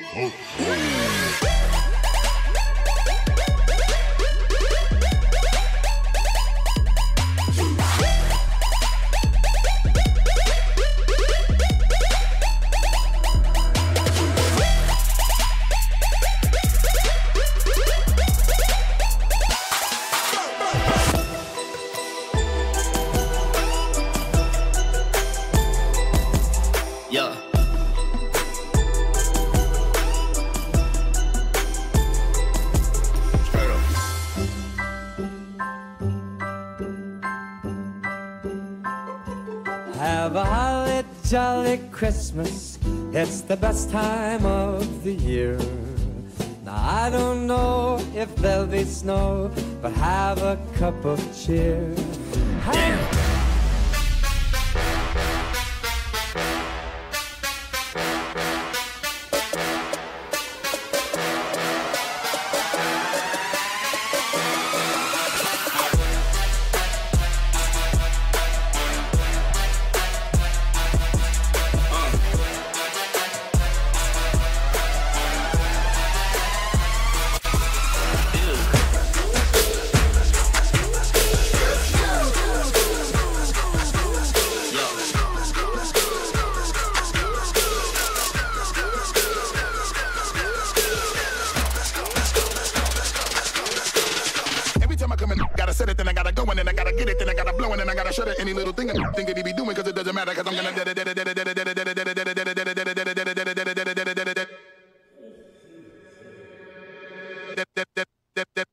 Yeah. Straight up. Have a holly jolly Christmas. It's the best time of the year. Now I don't know if there'll be snow, but have a cup of cheer. Have Gotta set it, then I gotta go, and then I gotta get it, then I gotta blow, and then I gotta shut it. Any little thing I think it be doing, cause it doesn't matter, cause I'm gonna